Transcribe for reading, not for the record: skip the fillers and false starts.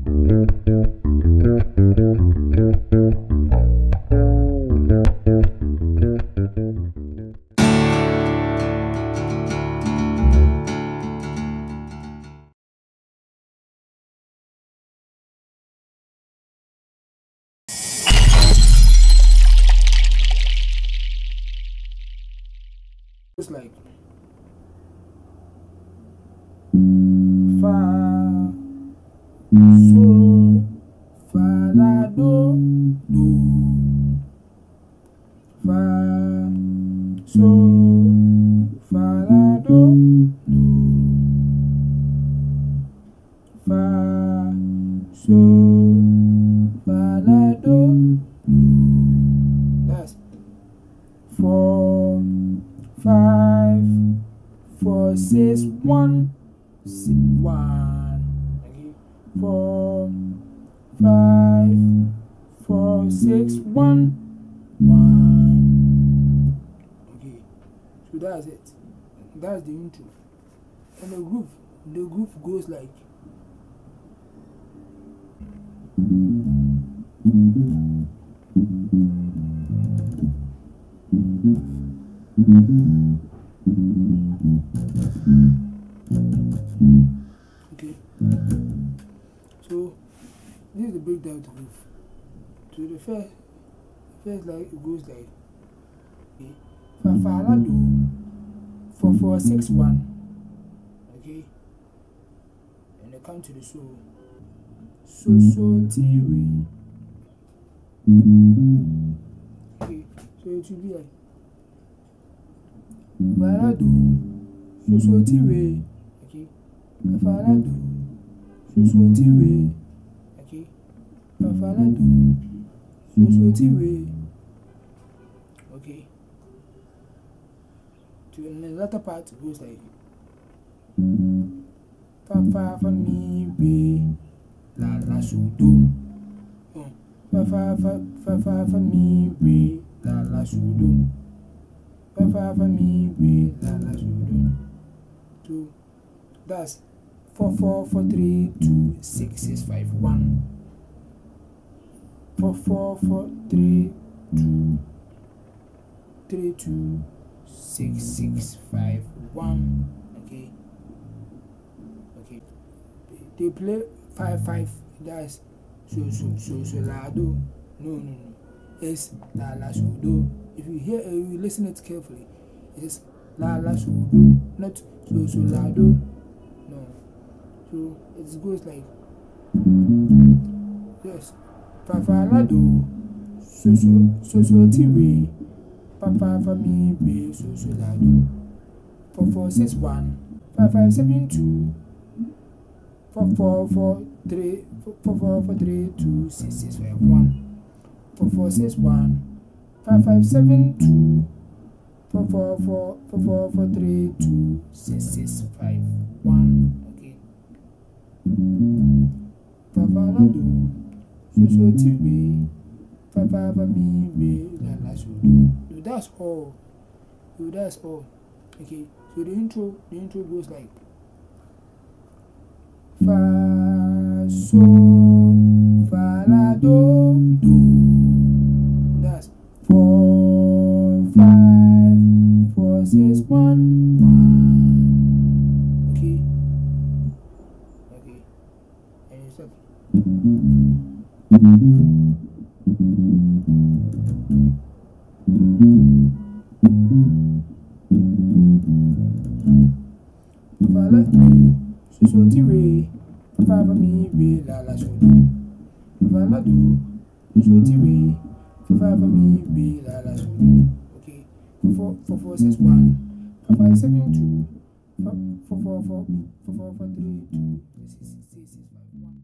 It's like fa, so, fa, la, do, fa, so, fa, la, do, fa, so, fa, la, do. That's 4, 5, 4, 6, 1, 6, 1. Okay. 4, 5, 4, 6, 1, 1. Okay. So that's it. That's the intro. And the groove goes like. Okay, so this is the breakdown of the groove. So the first like it goes like fa fa la do 4 4 6 1. Okay, and they come to the so ti re. Okay, so it will be like fa la do so ti re. Okay, fa la do so ti re. Okay, fa la do so ti re. Okay, to the latter part goes like fa fa fa mi re la la so do. Fa fa fa fa fa fa mi re la la so do. Fa fa fa mi re la la so do. So that's 4 4 4 3 2 6 6 5 1. 4 4 4 3 2 3 2 6 6 5 1. Okay. Okay. They play 5 5. That's so la do. No. It's la la so do. If you hear, you listen it carefully. It's la la so do, not so la do. No. So it goes like yes. Fa fa la do. So ti re. Pa pa fa mi re so la do. 4 4 6 1. 5 5 7 2. 4 4 4 3 4 4 4 3 2 6 6 5 1. 4 4 6 1. 5 5 7 2. 4 4 4 4 4 4 3 2 6 6 5 1. Okay. Fa fa la do so ti re. Fa fa fa mi re la la so do. So that's all. Okay. So the intro goes like fa so fa la do. That's 4 5 4 6 1 1. Okay. And you start. Fa la do so ti re. Fa fa mi re la la so do. Fa la do so ti re. Fa fa mi re la la so do. Okay. 4 4 6 1. 5 5 7 2. 4 4 4 4 4 4 3 2 6 6 6 5 1.